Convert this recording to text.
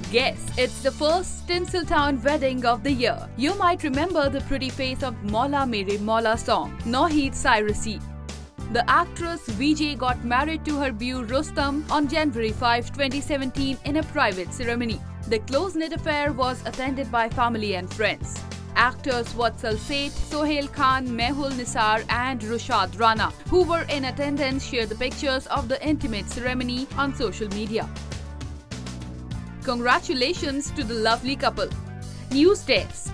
Guess it's the first Tinseltown wedding of the year. You might remember the pretty face of Maula Mere Maula song, Naheed Cyrusy. The actress Vijay got married to her beau Rustam on January 5, 2017 in a private ceremony. The close-knit affair was attended by family and friends. Actors Vatsal Seth, Sohail Khan, Mehul Nisar and Rushad Rana, who were in attendance, shared the pictures of the intimate ceremony on social media. Congratulations to the lovely couple. News Desk.